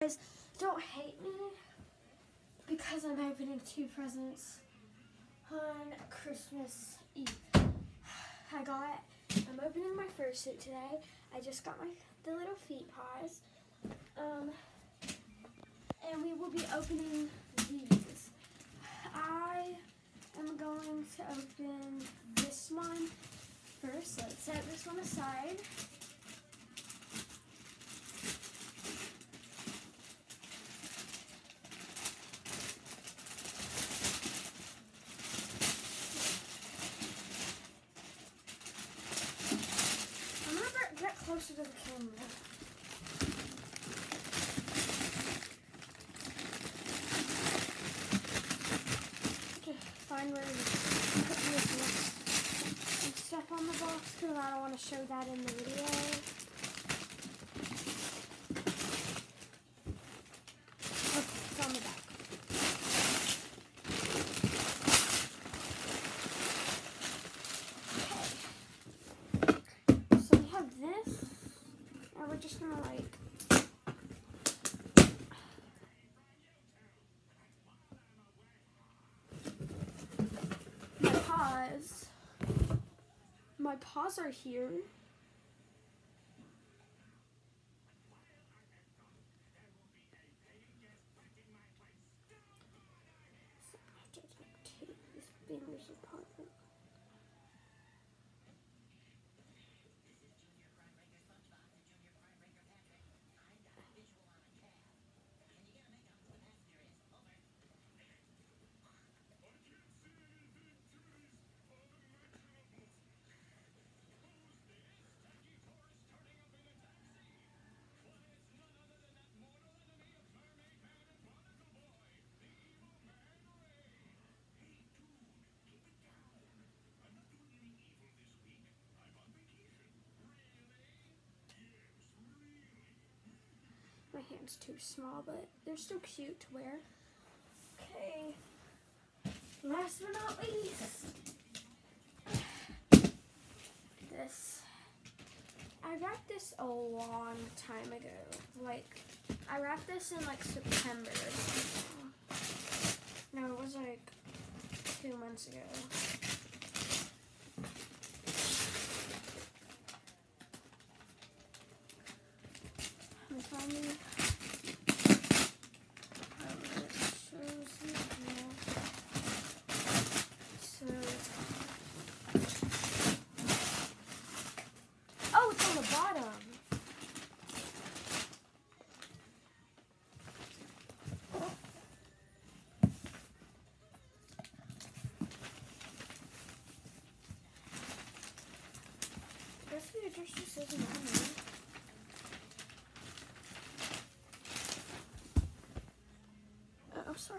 Guys, don't hate me because I'm opening 2 presents on Christmas Eve. I'm opening my fursuit today. I just got the little feet pies. And we will be opening these. I am going to open this one first. Let's set this one aside. I'm going to get closer to the camera. Find where to put this stuff on the box because I don't want to show that in the video. Okay, it's on the back. Okay. So we have this, and we're just gonna my paws are here. So I have to take these fingers apart. My hand's too small, but they're still cute to wear. Okay, last but not least, this. I wrapped this a long time ago. I wrapped this in September. No, it was 2 months ago. Finally, oh, it's on the bottom. I guess the address just isn't on there. Oh, sorry.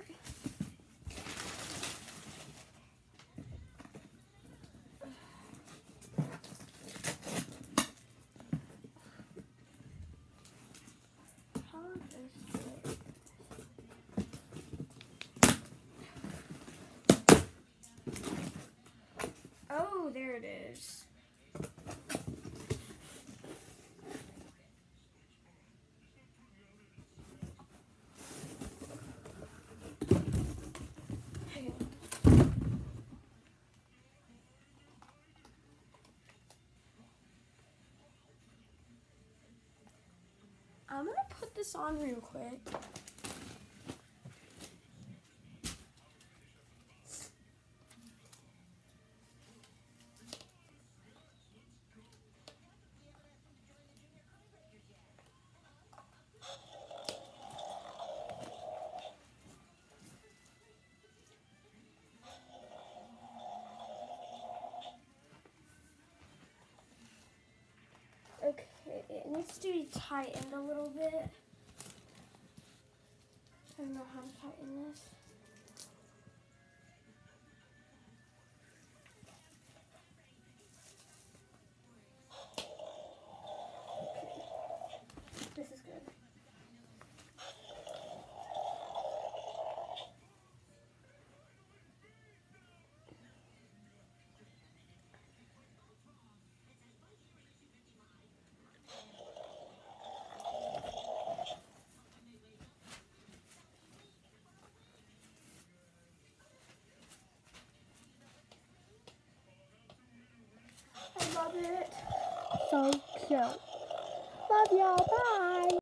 Oh, there it is. I'm gonna put this on real quick. Okay, it needs to be tightened a little bit. I don't know how to tighten this. Okay. This is good. it. So cute. Love y'all. Bye.